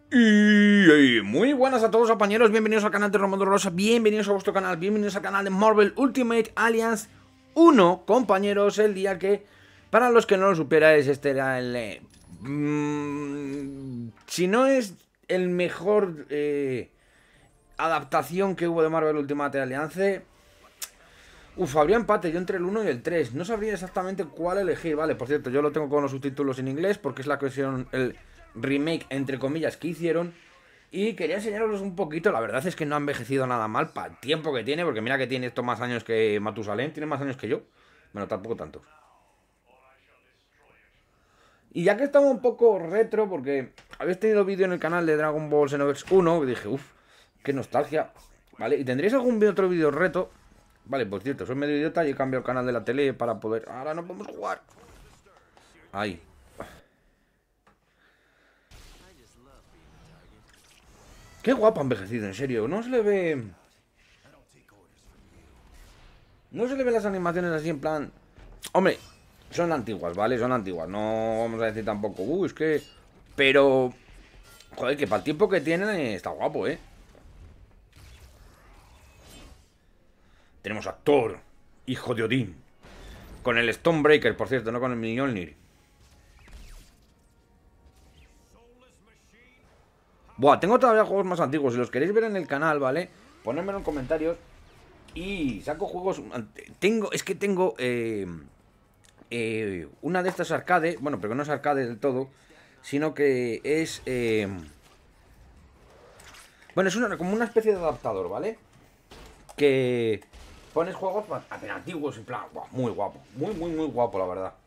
Y muy buenas a todos, compañeros, bienvenidos al canal de Romando Rosa, bienvenidos a vuestro canal, bienvenidos al canal de Marvel Ultimate Alliance 1, compañeros, el día que, para los que no lo supierais, este era el... si no es el mejor adaptación que hubo de Marvel Ultimate Alliance, habría empate, yo entre el 1 y el 3, no sabría exactamente cuál elegir, vale, por cierto, yo lo tengo con los subtítulos en inglés porque es la cuestión, el remake, entre comillas, que hicieron. Y quería enseñaros un poquito, la verdad es que no ha envejecido nada mal para el tiempo que tiene, porque mira que tiene esto más años que Matusalén, tiene más años que yo. Bueno, tampoco tanto. Y ya que estamos un poco retro, porque habéis tenido vídeo en el canal de Dragon Ball Xenoverse 1, y dije, qué nostalgia. ¿Vale? ¿Y tendréis algún otro vídeo reto? Vale, pues cierto, soy medio idiota y he cambiado el canal de la tele para poder... Ahora no podemos jugar. Ahí. Qué guapo ha envejecido, en serio. No se le ve... No se le ve las animaciones así en plan... Hombre, son antiguas, ¿vale? Son antiguas. No vamos a decir tampoco... es que... Pero... Joder, que para el tiempo que tienen está guapo, ¿eh? Tenemos a Thor, hijo de Odín. Con el Stonebreaker, por cierto, no con el Mjolnir. Buah, tengo todavía juegos más antiguos. Si los queréis ver en el canal, ¿vale? Ponedmelo en comentarios. Y saco juegos... Es que tengo... una de estas arcade. Bueno, pero no es arcade del todo. Sino que es... bueno, es como una especie de adaptador, ¿vale? Que pones juegos apenas antiguos, en plan... Wow, muy guapo. Muy, muy, muy guapo, la verdad.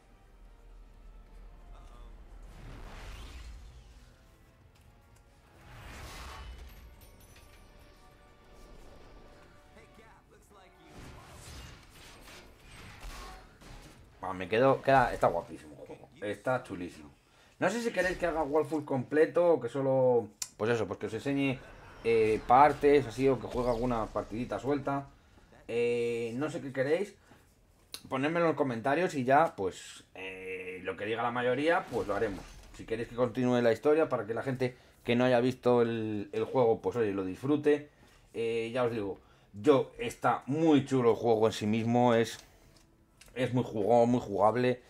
Me quedo... está guapísimo el juego. Está chulísimo. No sé si queréis que haga Wallful completo o que solo... Pues eso, pues que os enseñe partes, así, o que juegue alguna partidita suelta. No sé qué queréis. Ponedmelo en los comentarios y ya, pues, lo que diga la mayoría, pues lo haremos. Si queréis que continúe la historia para que la gente que no haya visto el juego, pues oye, lo disfrute. Ya os digo, está muy chulo el juego en sí mismo, es muy jugón, muy jugable.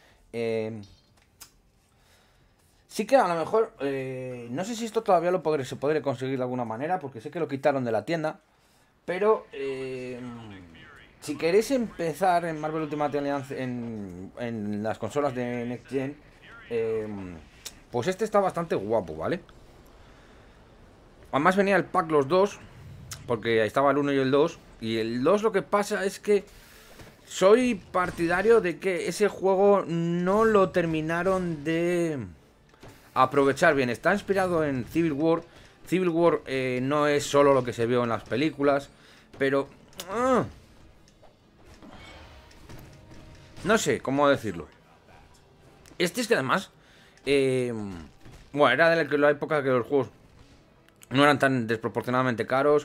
Sí que a lo mejor, no sé si esto todavía se podrá conseguir de alguna manera, porque sé que lo quitaron de la tienda. Pero, si queréis empezar en Marvel Ultimate Alliance en las consolas de Next Gen, pues este está bastante guapo, ¿vale? Además venía el pack los dos, porque ahí estaba el 1 y el 2. Y el 2 lo que pasa es que soy partidario de que ese juego no lo terminaron de aprovechar bien. Está inspirado en Civil War. Civil War no es solo lo que se vio en las películas, pero... no sé cómo decirlo. Este es que además... bueno, era de la época que los juegos no eran tan desproporcionadamente caros.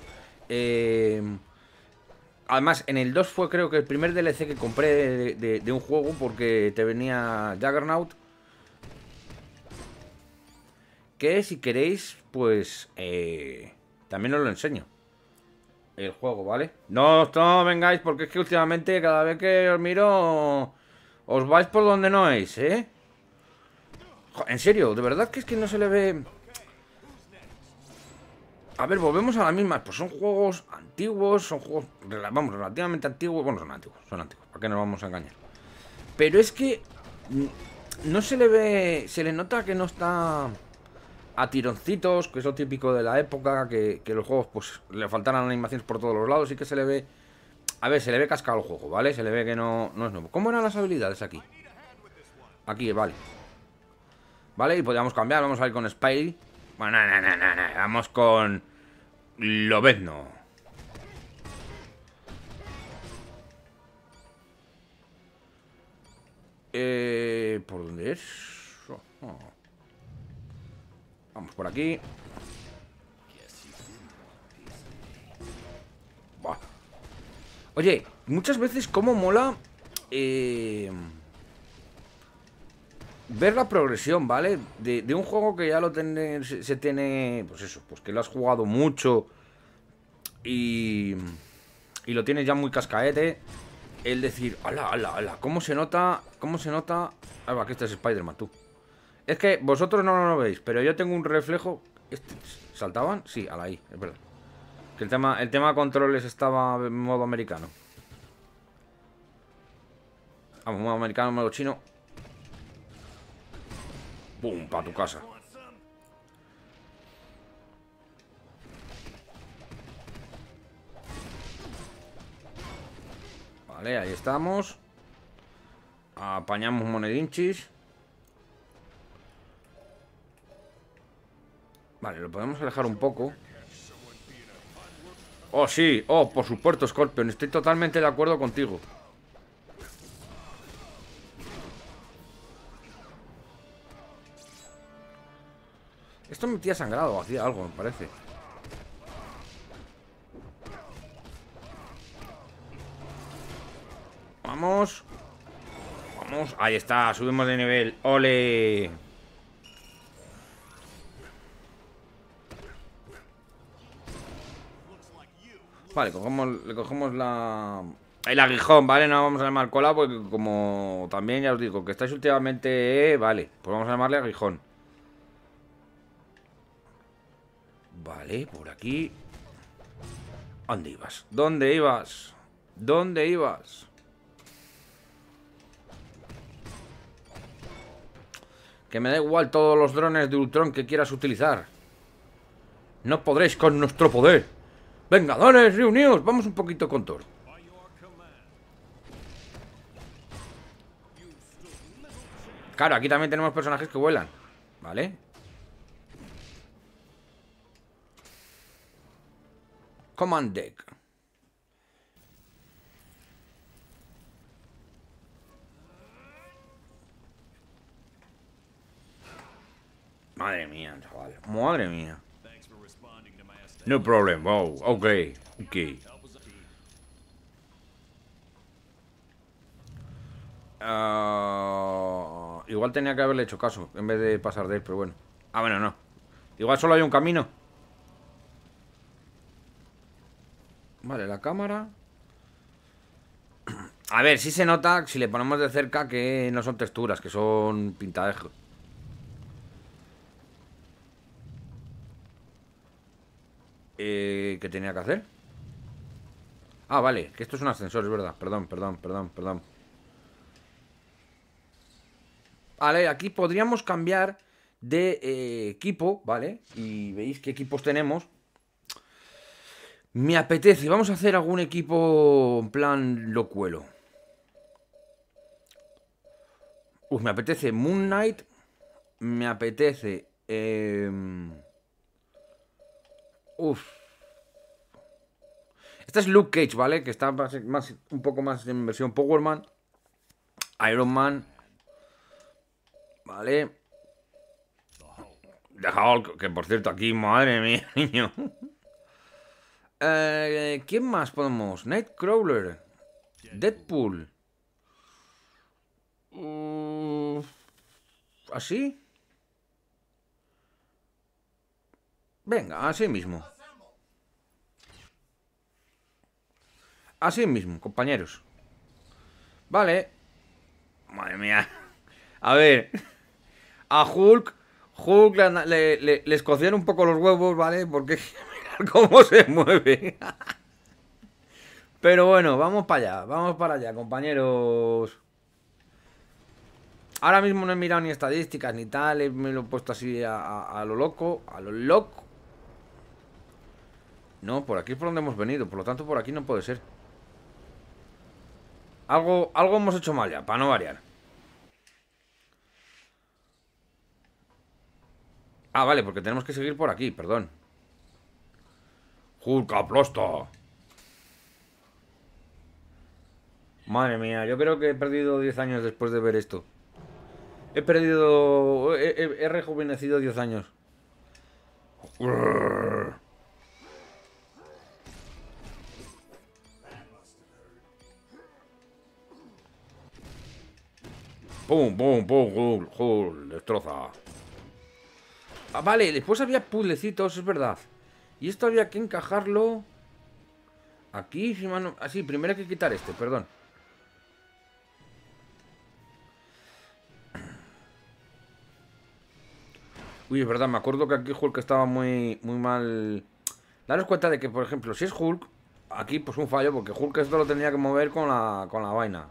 Además, en el 2 fue creo que el primer DLC que compré de un juego, porque te venía Juggernaut. Que si queréis, pues también os lo enseño. El juego, ¿vale? No vengáis, porque es que últimamente cada vez que os miro os vais por donde no es, ¿eh? En serio, de verdad que es que no se le ve... A ver, volvemos a la misma. Pues son juegos antiguos, son juegos, vamos, relativamente antiguos. Bueno, son antiguos, ¿para qué nos vamos a engañar? Pero es que no se le ve... Se le nota que no está a tironcitos, que es lo típico de la época, que los juegos pues le faltaran animaciones por todos los lados. Y que se le ve... A ver, se le ve cascado el juego, ¿vale? Se le ve que no es nuevo. ¿Cómo eran las habilidades aquí? Aquí, vale. Vale, y podríamos cambiar, vamos a ir con Spidey. Bueno, no, vamos con Lobezno. ¿Por dónde es? Oh. Vamos por aquí. Buah. Oye, muchas veces cómo mola ver la progresión, ¿vale? De un juego que ya lo tiene, se tiene, pues eso, pues que lo has jugado mucho y, y lo tienes ya muy cascaete. El decir, ala, ala, ala, ¿cómo se nota? ¿Cómo se nota? Ah, va, que este es Spider-Man, tú. Es que vosotros no lo veis, pero yo tengo un reflejo. ¿Saltaban? Sí, a la I, es verdad. Que el tema controles estaba en modo americano. Vamos, modo americano, modo chino. ¡Pum! Pa' tu casa. Vale, ahí estamos. Apañamos monedinchis. Vale, lo podemos alejar un poco. Oh, sí. Oh, por supuesto, Scorpion. Estoy totalmente de acuerdo contigo. Esto metía sangrado, hacía algo, me parece. Vamos. Vamos. Ahí está, subimos de nivel. ¡Ole! Vale, le cogemos el aguijón, ¿vale? No vamos a llamar cola porque como también ya os digo que estáis últimamente... vale, pues vamos a llamarle aguijón. Vale, por aquí. ¿Dónde ibas? ¿Dónde ibas? ¿Dónde ibas? Que me da igual todos los drones de Ultron que quieras utilizar. No podréis con nuestro poder. Vengadores, reunidos. Vamos un poquito con Thor. Claro, aquí también tenemos personajes que vuelan. ¿Vale? Command Deck. Madre mía, chaval. Madre mía. No problem. Oh, ok. Ok. Igual tenía que haberle hecho caso en vez de pasar de él, pero bueno. Ah, bueno, no. Igual solo hay un camino. Vale, la cámara. A ver, sí se nota, si le ponemos de cerca, que no son texturas, que son pintadejo. ¿Qué tenía que hacer? Ah, vale, que esto es un ascensor, es verdad. Perdón, perdón, perdón, perdón. Vale, aquí podríamos cambiar de equipo, ¿vale? Y veis qué equipos tenemos. Me apetece, vamos a hacer algún equipo en plan locuelo. Me apetece Moon Knight. Me apetece... Este es Luke Cage, ¿vale? Que está un poco más en versión Power Man. Iron Man. Vale. The Hulk, que por cierto aquí, madre mía, niño. ¿Quién más podemos? Nightcrawler. Deadpool. ¿Así? Venga, así mismo. Así mismo, compañeros. Vale. Madre mía. A ver. A Hulk le escocían un poco los huevos, ¿vale? Porque mirad cómo se mueve. Pero bueno, vamos para allá, compañeros. Ahora mismo no he mirado ni estadísticas ni tal, me lo he puesto así a lo loco, a lo loco. No, por aquí es por donde hemos venido, por lo tanto por aquí no puede ser. Algo hemos hecho mal ya, para no variar. Ah, vale, porque tenemos que seguir por aquí, perdón. Hulk aplasta. Madre mía, yo creo que he perdido 10 años después de ver esto. He rejuvenecido 10 años. Pum, pum, pum, Hulk, destroza. Ah, vale, después había puzzlecitos, es verdad. Y esto había que encajarlo aquí, si mano... Ah, sí, primero hay que quitar este, perdón. Uy, es verdad, me acuerdo que aquí Hulk estaba muy mal. Daros cuenta de que, por ejemplo, si es Hulk, aquí pues un fallo, porque Hulk esto lo tendría que mover con la vaina.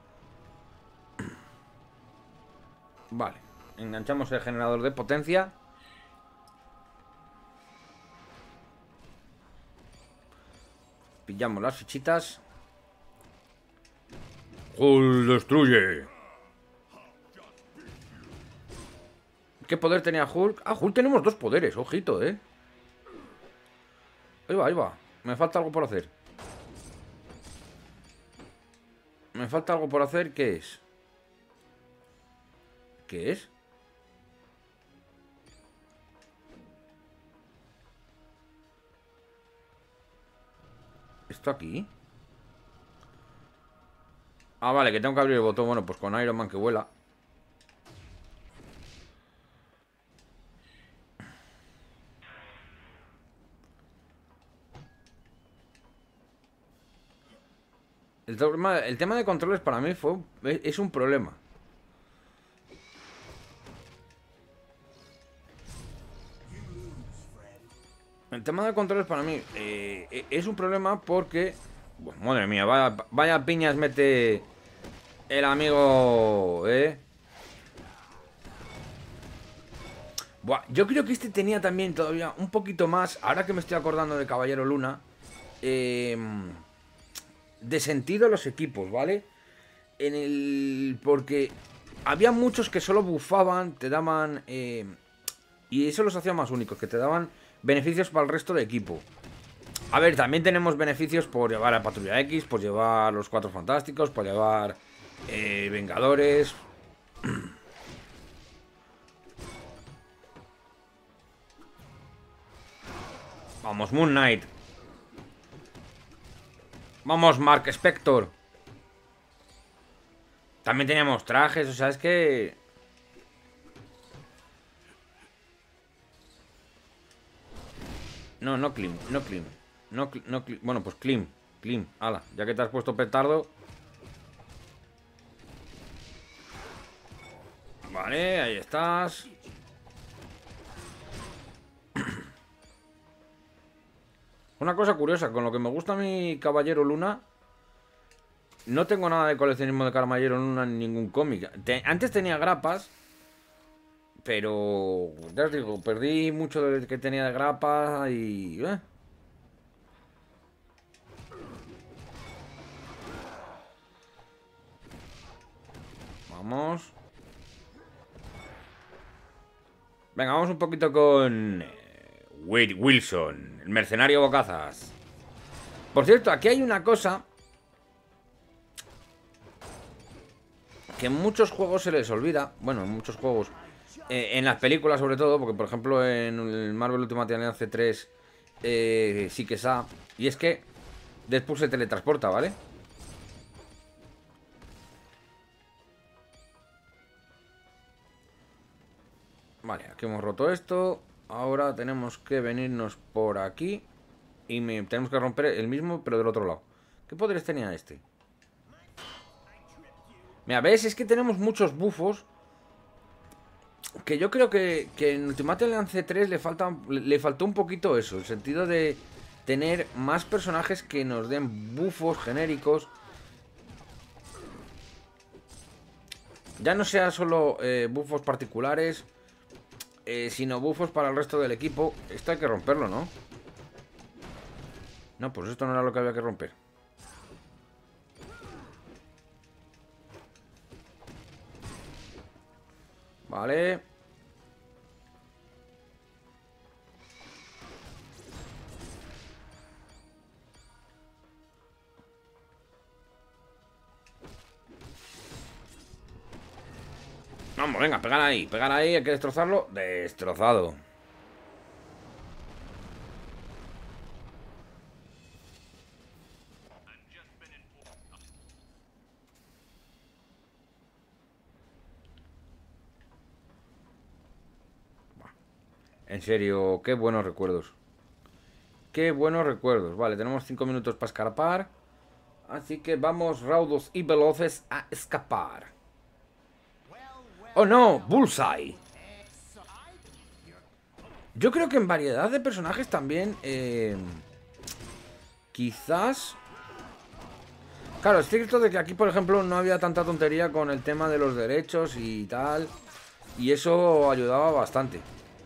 Vale, enganchamos el generador de potencia. Pillamos las fichitas. Hulk destruye. ¿Qué poder tenía Hulk? Ah, Hulk tenemos dos poderes, ojito, Ahí va, ahí va. Me falta algo por hacer. Me falta algo por hacer, ¿qué es? ¿Qué es? ¿Esto aquí? Ah, vale, que tengo que abrir el botón. Bueno, pues con Iron Man que vuela. El tema de controles para mí es un problema. El tema de controles para mí es un problema porque... Bueno, madre mía, vaya piñas mete el amigo, Buah, yo creo que este tenía también todavía un poquito más, ahora que me estoy acordando de Caballero Luna, de sentido los equipos, ¿vale? Porque había muchos que solo bufaban, te daban... y eso los hacía más únicos, que te daban beneficios para el resto de equipo. A ver, también tenemos beneficios por llevar a Patrulla X, por llevar los Cuatro Fantásticos, por llevar Vengadores. Vamos, Moon Knight. Vamos, Mark Spector. También teníamos trajes, o sea, es que... No, no Clim, no Clim. No, no, bueno, pues Clim. Clim, ala, ya que te has puesto petardo. Vale, ahí estás. Una cosa curiosa, con lo que me gusta a mi Caballero Luna, no tengo nada de coleccionismo de Caballero Luna en ningún cómic. Antes tenía grapas, pero ya os digo, perdí mucho de lo que tenía de grapas y... Vamos. Venga, vamos un poquito con... Wade Wilson, el mercenario bocazas. Por cierto, aquí hay una cosa que en muchos juegos se les olvida. Bueno, en muchos juegos, en las películas sobre todo, porque por ejemplo en el Marvel Ultimate Alliance 3 sí que está. Y es que Deadpool se teletransporta, ¿vale? Vale, aquí hemos roto esto. Ahora tenemos que venirnos por aquí y tenemos que romper el mismo, pero del otro lado. ¿Qué poderes tenía este? Mira, ¿ves? Es que tenemos muchos bufos que yo creo que en Ultimate Alliance 3 le faltó un poquito eso. El sentido de tener más personajes que nos den bufos genéricos. Ya no sea solo bufos particulares, sino bufos para el resto del equipo. Esto hay que romperlo, ¿no? No, pues esto no era lo que había que romper. Vale. Vamos, venga, pegar ahí, hay que destrozarlo. Destrozado. En serio, qué buenos recuerdos. Qué buenos recuerdos. Vale, tenemos 5 minutos para escapar. Así que vamos raudos y veloces a escapar. ¡Oh no! ¡Bullseye! Yo creo que en variedad de personajes también... quizás... Claro, es cierto de que aquí, por ejemplo, no había tanta tontería con el tema de los derechos y tal. Y eso ayudaba bastante.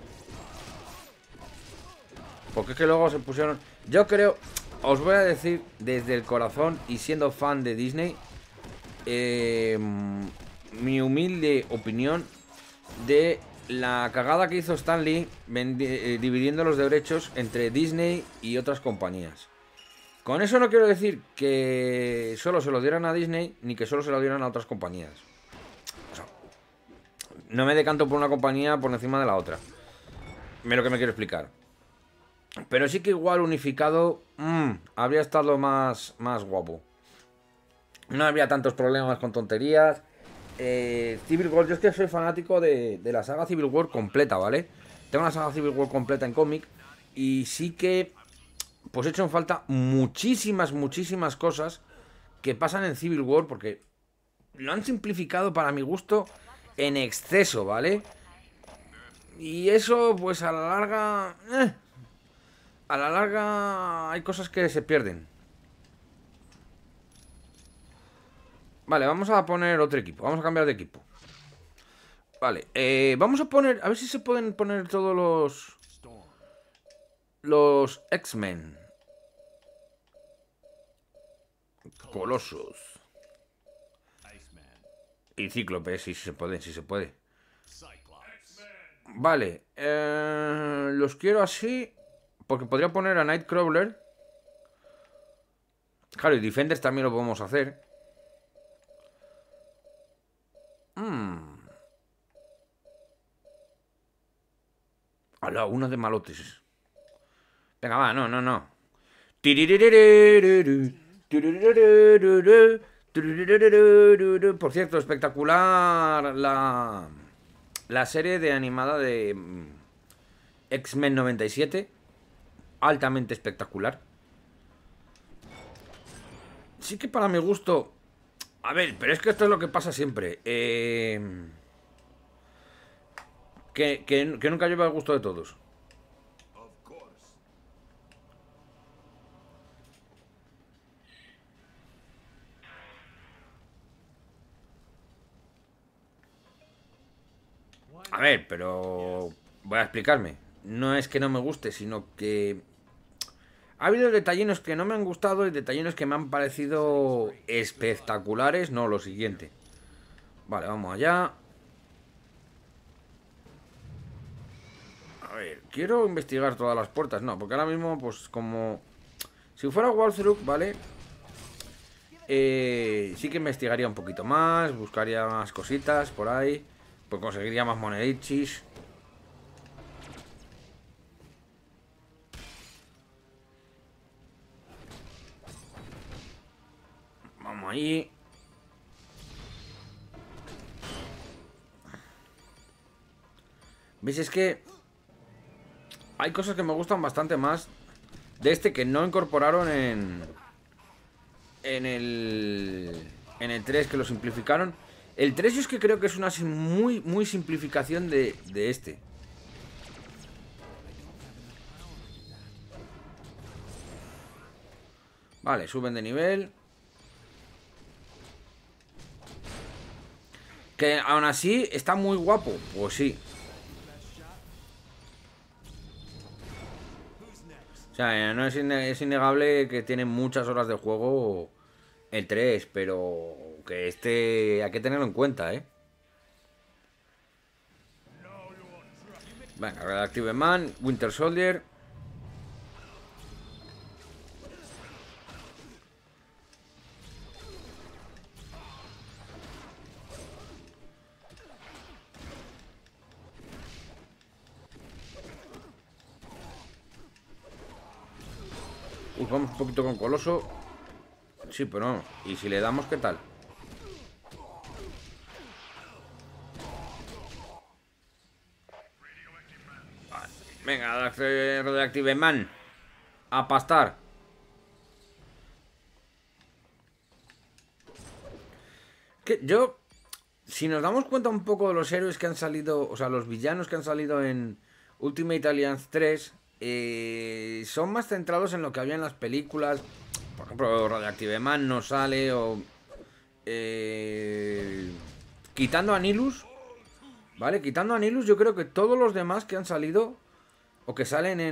Porque es que luego se pusieron... Yo creo... Os voy a decir desde el corazón y siendo fan de Disney, mi humilde opinión de la cagada que hizo Stan Lee dividiendo los derechos entre Disney y otras compañías. Con eso no quiero decir que solo se lo dieran a Disney ni que solo se lo dieran a otras compañías. O sea, no me decanto por una compañía por encima de la otra. Es lo que me quiero explicar. Pero sí que igual unificado habría estado más guapo. No habría tantos problemas con tonterías. Civil War, yo es que soy fanático de la saga Civil War completa, ¿vale? Tengo una saga Civil War completa en cómic. Y sí que pues he hecho en falta muchísimas cosas que pasan en Civil War, porque lo han simplificado para mi gusto en exceso, ¿vale? Y eso pues a la larga... a la larga hay cosas que se pierden. Vale, vamos a poner otro equipo. Vamos a cambiar de equipo. Vale, vamos a poner... A ver si se pueden poner todos los X-Men. Colosos. Y Cíclope, sí se puede, sí se puede. Vale, los quiero así... Porque podría poner a Nightcrawler. Claro, y Defenders también lo podemos hacer. Hala, uno de malotes. Venga, va, no. Por cierto, espectacular la serie de animada de X-Men 97. Altamente espectacular. Sí que para mi gusto... A ver, pero es que esto es lo que pasa siempre. Que nunca lleva el gusto de todos. A ver, pero... Voy a explicarme. No es que no me guste, sino que... Ha habido detallinos que no me han gustado y detallinos que me han parecido espectaculares. No, lo siguiente. Vale, vamos allá. A ver, quiero investigar todas las puertas. No, porque ahora mismo, pues como... Si fuera walkthrough, ¿vale? Sí que investigaría un poquito más. Buscaría más cositas por ahí. Pues conseguiría más monedichis. Vamos ahí. ¿Veis? Es que hay cosas que me gustan bastante más de este que no incorporaron en el 3, que lo simplificaron. El 3 yo es que creo que es una muy simplificación de este. Vale, suben de nivel. Que aún así está muy guapo. Pues sí. O sea, no es innegable que tiene muchas horas de juego el 3, pero que este hay que tenerlo en cuenta, ¿eh? Venga, Radioactive Man, Winter Soldier. Vamos un poquito con Coloso. Sí, pero no. ¿Y si le damos qué tal? Vale. Radioactive Man. A pastar. Que yo, si nos damos cuenta un poco de los héroes que han salido, o sea, los villanos que han salido en Ultimate Alliance 3, son más centrados en lo que había en las películas. Por ejemplo, Radioactive Man no sale, o... quitando a Nilus, ¿vale? Quitando a Nilus, yo creo que todos los demás que han salido, o que salen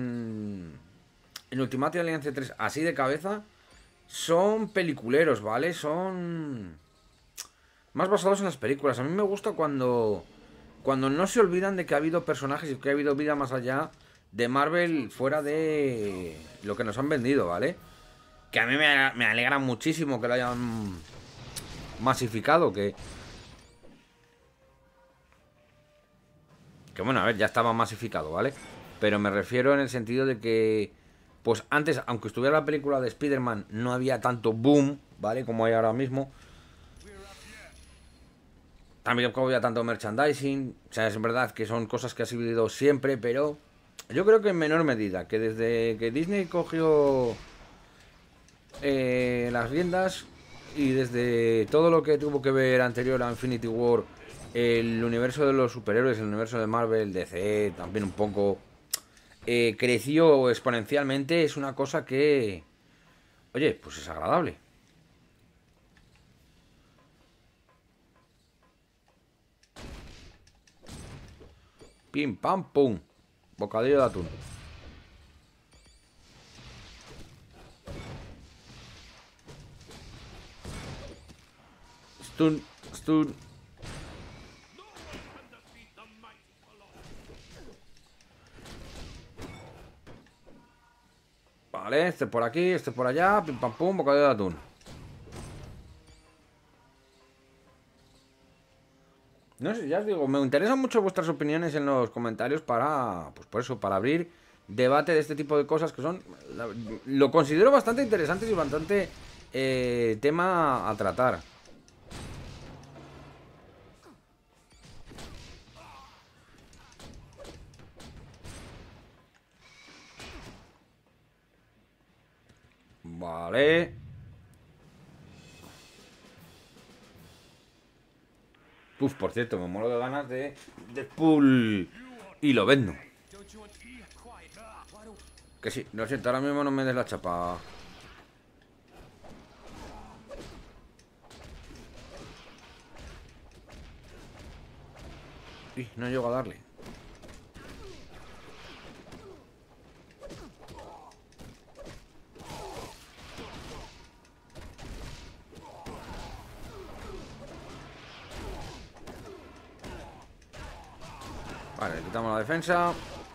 en Ultimate Alliance 3 así de cabeza, son peliculeros, ¿vale? Son más basados en las películas. A mí me gusta cuando no se olvidan de que ha habido personajes y que ha habido vida más allá de Marvel fuera de lo que nos han vendido, ¿vale? Que a mí me alegra muchísimo que lo hayan masificado, que bueno, a ver, ya estaba masificado, ¿vale? Pero me refiero en el sentido de que, pues antes, aunque estuviera la película de Spider-Man, no había tanto boom, ¿vale? Como hay ahora mismo. También había tanto merchandising. O sea, es verdad que son cosas que ha subido siempre, pero yo creo que en menor medida. Que desde que Disney cogió las riendas y desde todo lo que tuvo que ver anterior a Infinity War, el universo de los superhéroes, el universo de Marvel, DC, también un poco, creció exponencialmente. Es una cosa que, oye, pues es agradable. Pim, pam, pum. Bocadillo de atún. Stun, stun. Vale, este por aquí, este por allá. Pim, pam, pum, bocadillo de atún. No sé, ya os digo, me interesan mucho vuestras opiniones en los comentarios para, pues por eso, para abrir debate de este tipo de cosas que son, lo considero bastante interesantes y bastante tema a tratar. Vale. Uf, por cierto, me muero de ganas de Deadpool y lo vendo. Que sí, lo siento, ahora mismo no me des la chapa. No llego a darle. Vale, le quitamos la defensa.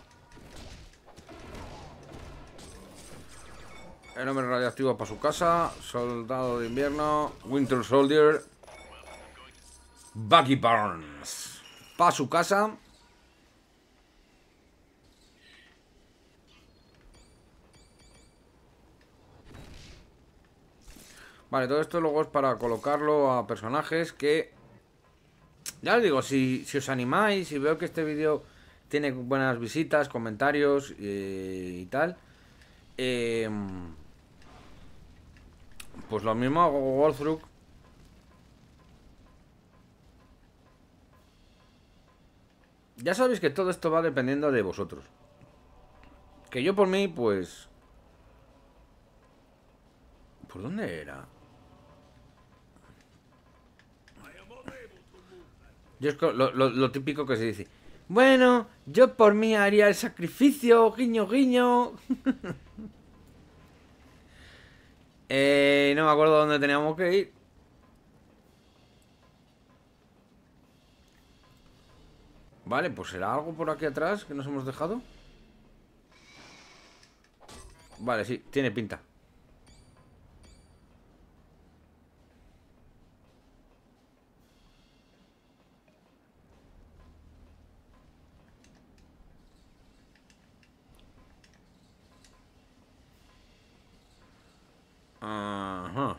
El hombre radioactivo para su casa. Soldado de invierno. Winter Soldier. Bucky Barnes. Para su casa. Vale, todo esto luego es para colocarlo a personajes que... Ya os digo, si os animáis, si veo que este vídeo tiene buenas visitas, comentarios y tal, pues lo mismo hago walkthrough. Ya sabéis que todo esto va dependiendo de vosotros. Que yo por mí, pues... ¿Por dónde era? Yo es lo típico que se dice. Bueno, yo por mí haría el sacrificio, guiño, guiño. No me acuerdo dónde teníamos que ir. Vale, pues será algo por aquí atrás que nos hemos dejado. Vale, sí, tiene pinta. Ajá.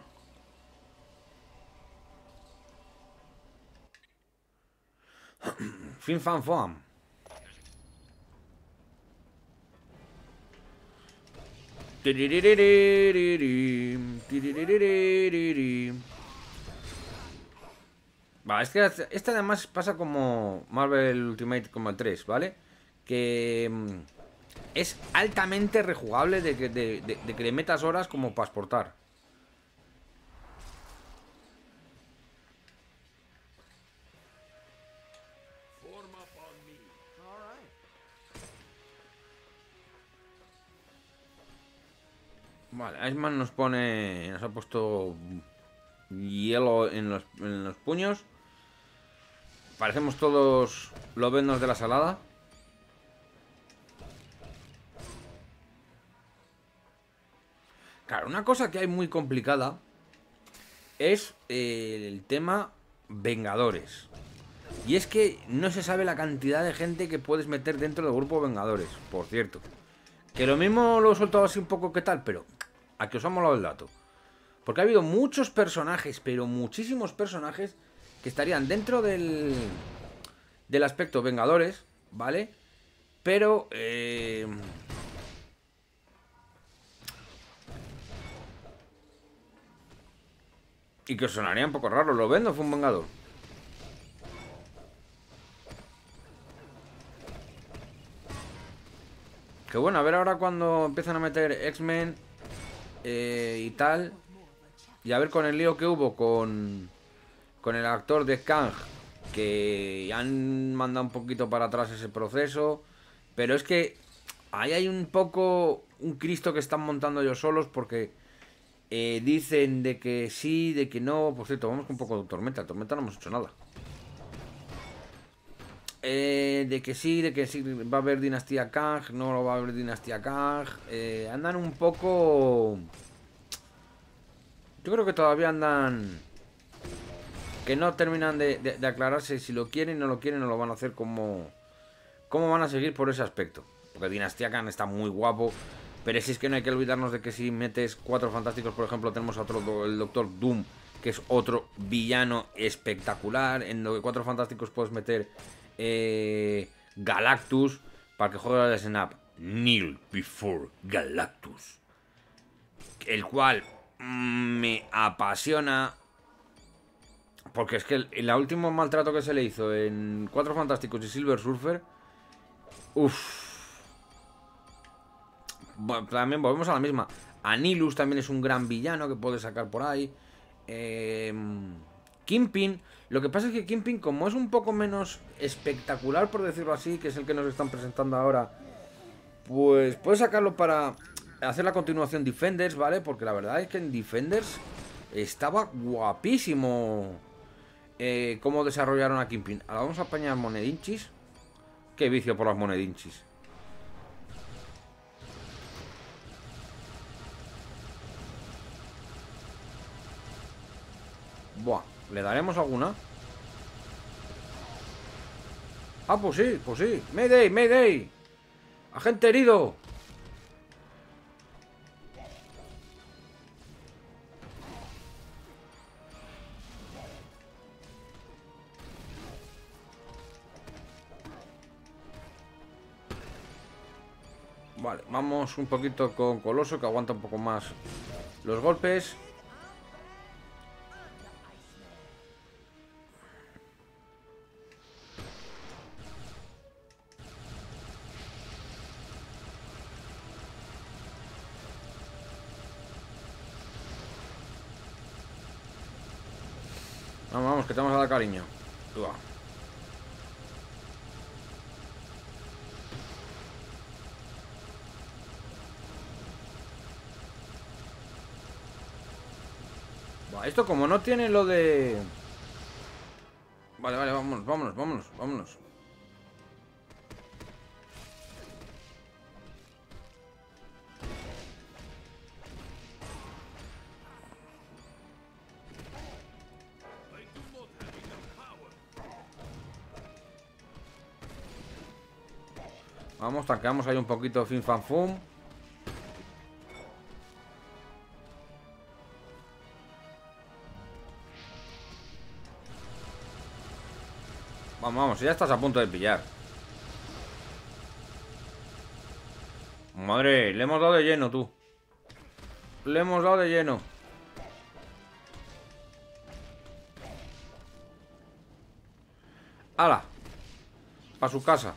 Fin fan fam. Va, es que este además pasa como Marvel Ultimate como el 3, ¿vale? Que es altamente rejugable de que le metas horas como para exportar. Vale, Iceman nos pone... Nos ha puesto hielo en los puños. Parecemos todos lobeznos de la salada. Claro, una cosa que hay muy complicada es el tema Vengadores. Y es que no se sabe la cantidad de gente que puedes meter dentro del grupo Vengadores, por cierto. Que lo mismo lo he soltado así un poco que tal, pero aquí os ha molado el dato. Porque ha habido muchos personajes, pero muchísimos personajes que estarían dentro del aspecto Vengadores, ¿vale? Pero y que os sonaría un poco raro. ¿Lo ven? ¿No fue un Vengador? Que bueno, a ver ahora cuando empiezan a meter X-Men y tal. Y a ver con el lío que hubo con el actor de Kang, que han mandado un poquito para atrás ese proceso. Pero es que ahí hay un poco un Cristo que están montando ellos solos porque dicen de que sí, de que no. Por cierto, vamos con un poco de Tormenta. Tormenta no hemos hecho nada. De que sí va a haber Dinastía Kang, no lo va a haber Dinastía Kang. Andan un poco... Yo creo que todavía andan... Que no terminan de aclararse si lo quieren, no lo quieren, no lo van a hacer como... ¿Cómo van a seguir por ese aspecto? Porque Dinastía Kang está muy guapo. Pero si es que no hay que olvidarnos de que si metes Cuatro Fantásticos, por ejemplo, tenemos a otro, el Doctor Doom, que es otro villano espectacular. En lo que Cuatro Fantásticos puedes meter Galactus, para que juegue al Snap. Kneel before Galactus. El cual me apasiona. Porque es que el último maltrato que se le hizo en Cuatro Fantásticos y Silver Surfer. Uff. Bueno, también volvemos a la misma. Anilus también es un gran villano que puedes sacar por ahí. Kingpin. Lo que pasa es que Kingpin, como es un poco menos espectacular, por decirlo así, que es el que nos están presentando ahora, pues puedes sacarlo para hacer la continuación Defenders, ¿vale? Porque la verdad es que en Defenders estaba guapísimo cómo desarrollaron a Kingpin. Ahora vamos a apañar monedinchis. Qué vicio por las monedinchis. Buah, ¿le daremos alguna? Ah, pues sí, pues sí. Mayday, Mayday. Agente herido. Vale, vamos un poquito con Coloso, que aguanta un poco más los golpes. Vamos, vamos, que te vamos a dar cariño. Tú va. Esto como no tiene lo de... Vale, vale, vámonos, vámonos, vámonos, vámonos. Vamos, tanqueamos ahí un poquito fin fan fum. Vamos, vamos, ya estás a punto de pillar. Madre, le hemos dado de lleno, tú. Le hemos dado de lleno. ¡Hala! Para su casa.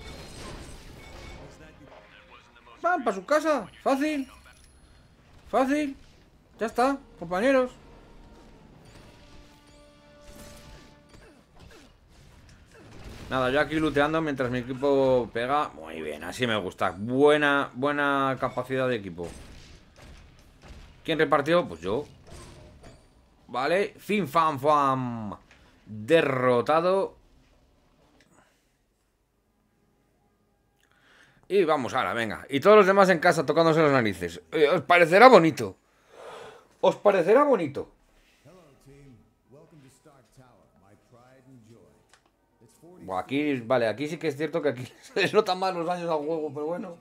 ¡Van para su casa! ¡Fácil! ¡Fácil! Ya está, compañeros. Nada, yo aquí looteando mientras mi equipo pega. Muy bien, así me gusta. Buena capacidad de equipo. ¿Quién repartió? Pues yo. Vale, fin fan fam. Derrotado. Y vamos, ahora, venga. Y todos los demás en casa tocándose las narices. ¿Os parecerá bonito? ¿Os parecerá bonito? Buah, aquí, vale, aquí sí que es cierto que aquí se les notan más los daños al juego, pero bueno.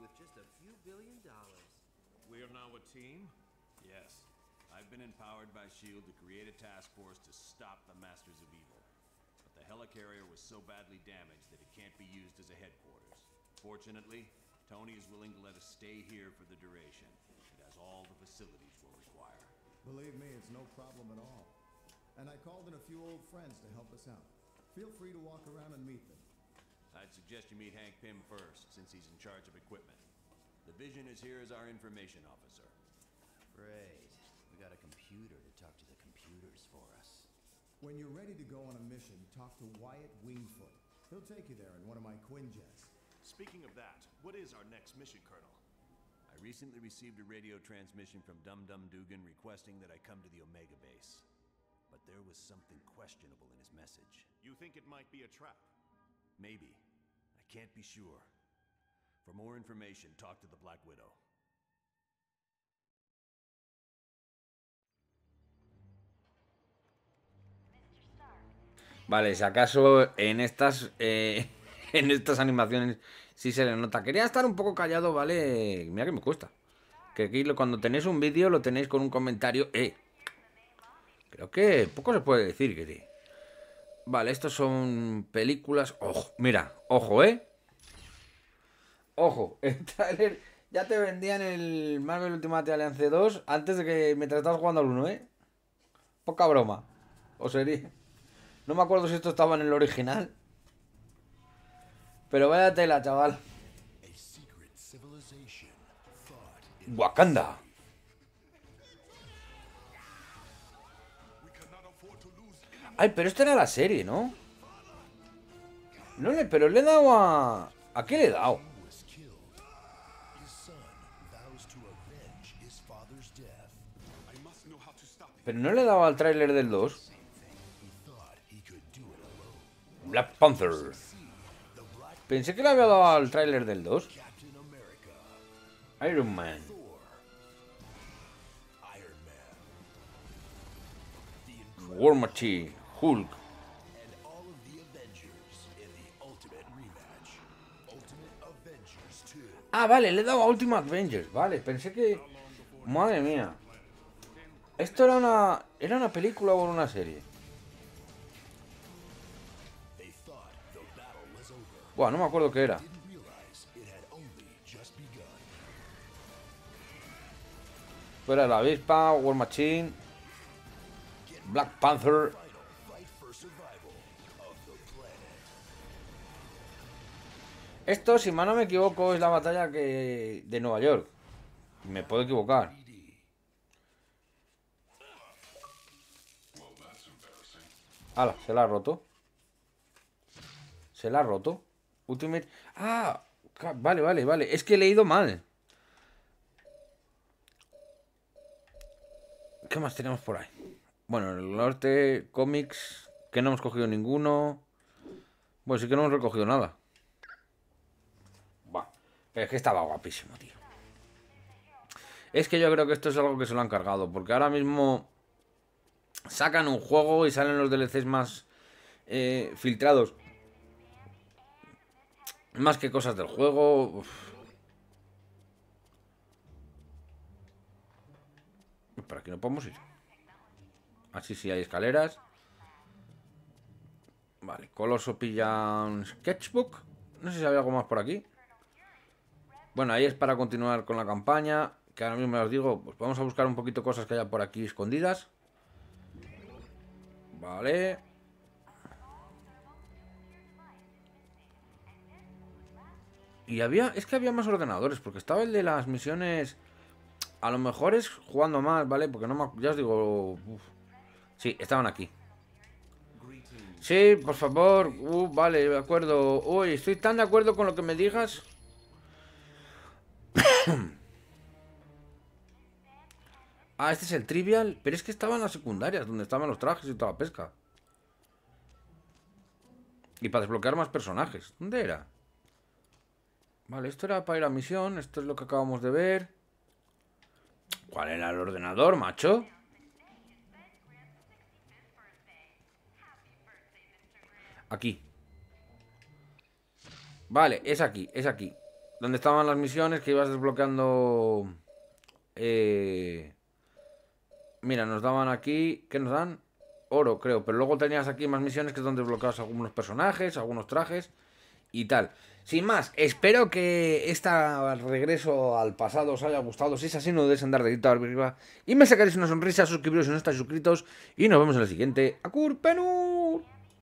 Fortunately, Tony is willing to let us stay here for the duration. It has all the facilities we'll require. Believe me, it's no problem at all. And I called in a few old friends to help us out. Feel free to walk around and meet them. I'd suggest you meet Hank Pym first, since he's in charge of equipment. The Vision is here as our information officer. Great. We got a computer to talk to the computers for us. When you're ready to go on a mission, talk to Wyatt Wingfoot. He'll take you there in one of my Quinjets. Speaking of that, what is our next mission, Colonel? I recently received a radio transmission from Dum Dum Dugan requesting that I come to the Omega base. But there was something questionable in his message. You think it might be a trap? Maybe. I can't be sure. For more information, talk to the Black Widow. Vale, si acaso en estas en estas animaciones sí se le nota. Quería estar un poco callado, ¿vale? Mira que me cuesta. Que aquí cuando tenéis un vídeo lo tenéis con un comentario. Creo que poco se puede decir, que sí. Vale, estos son películas. Ojo, mira, ojo, Ojo, el trailer ya te vendían el Marvel Ultimate Alliance 2 antes de que mientras estabas jugando al 1, Poca broma. O sería. No me acuerdo si esto estaba en el original. Pero vaya tela, chaval. Wakanda. Ay, pero esta era la serie, ¿no? No le, pero le he dado a... ¿A qué le he dado? Pero no le he dado al tráiler del 2. Black Panther. Pensé que le había dado al tráiler del 2. Iron Man. War Machine. Hulk. Ah, vale, le he dado a Ultimate Avengers. Vale, pensé que... Madre mía. ¿Esto era una película o una serie? Buah, no me acuerdo qué era. Fuera la avispa, War Machine, Black Panther. Esto, si mal no me equivoco, es la batalla de Nueva York. Me puedo equivocar. ¡Hala! Se la ha roto. Se la ha roto. Ultimate... Ah, vale. Es que he leído mal. ¿Qué más tenemos por ahí? Bueno, en el norte, cómics, que no hemos cogido ninguno. Bueno, sí que no hemos recogido nada. Buah, pero es que estaba guapísimo, tío. Es que yo creo que esto es algo que se lo han cargado, porque ahora mismo sacan un juego y salen los DLCs más filtrados. Más que cosas del juego. Uf. Por aquí no podemos ir. Así sí hay escaleras. Vale, Coloso pilla un sketchbook. No sé si había algo más por aquí. Bueno, ahí es para continuar con la campaña. que ahora mismo os digo, pues vamos a buscar un poquito cosas que haya por aquí escondidas. Vale. Y es que había más ordenadores, porque estaba el de las misiones. A lo mejor es jugando más, ¿vale? Porque no me... Ya os digo... Uf. Sí, estaban aquí. Sí, por favor. Vale, de acuerdo. Uy, estoy tan de acuerdo con lo que me digas. Ah, este es el trivial. Pero es que estaban las secundarias, donde estaban los trajes y toda la pesca. Y para desbloquear más personajes. ¿Dónde era? Vale, esto era para ir a misión. Esto es lo que acabamos de ver. ¿Cuál era el ordenador, macho? Aquí. Vale, es aquí, es aquí. Donde estaban las misiones que ibas desbloqueando. Mira, nos daban aquí. ¿Qué nos dan? Oro, creo. Pero luego tenías aquí más misiones que es donde desbloqueabas algunos personajes, algunos trajes y tal. Sin más, espero que este regreso al pasado os haya gustado. Si es así, no dudéis en dar dedito arriba y me sacaréis una sonrisa, suscribiros si no estáis suscritos. Y nos vemos en el siguiente. ¡Akur Penú!